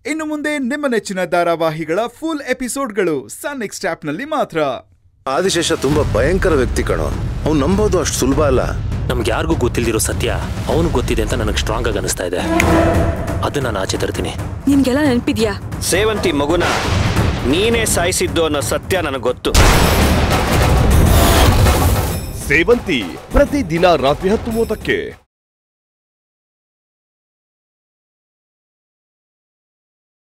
ಇನ್ನು ಮುಂದೆ ನಿಮ್ಮ ನೆಚ್ಚಿನ ಧಾರಾವಾಹಿಗಳ ಫುಲ್ ಎಪಿಸೋಡ್ಗಳು ಸನ್ ನೆಕ್ಸ್ಟ್ ಆಪ್ನಲ್ಲಿ ಮಾತ್ರ. ಆದಿಶೇಷ ತುಂಬಾ ಭಯಂಕರ ವ್ಯಕ್ತಿ ಕಣೋ. ಅವ್ನು ನಂಬೋದು ಅಷ್ಟು ಸುಲಭ ಅಲ್ಲ. ನಮ್ಗೆ ಯಾರಿಗೂ ಗೊತ್ತಿಲ್ದಿರೋ ಸತ್ಯ ಅವನು ಗೊತ್ತಿದೆ ಅಂತ ನನಗೆ ಸ್ಟ್ರಾಂಗ್ ಆಗಿ ಅನಿಸ್ತಾ ಇದೆ. ಅದು ನಾನು ಆಚೆ ತರ್ತೀನಿ. ನಿನ್ಗೆಲ್ಲ ನೆನಪಿದ್ಯಾ? ಸೇವಂತಿ ಮಗುನ ನೀನೇ ಸಾಯಿಸಿದ್ದು ಅನ್ನೋ ಸತ್ಯ ನನಗೆ ಗೊತ್ತು. ಸೇವಂತಿ ಪ್ರತಿದಿನ ರಾತ್ರಿ 10:30ಕ್ಕೆ.